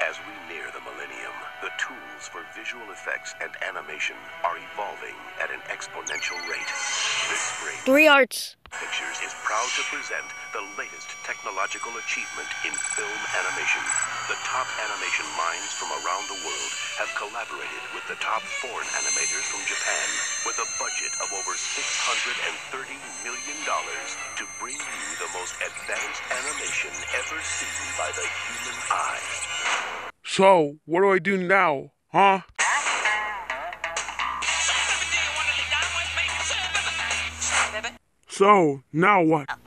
As we near the millennium, the tools for visual effects and animation are evolving at an exponential rate. This spring, 3Arts Pictures is proud to present the latest technological achievement in film animation. The top animation minds from around the world have collaborated with the top foreign animators from Japan with a budget of over $630 million to bring you the most advanced animation ever seen by the human eye. So, what do I do now, huh? So, now what?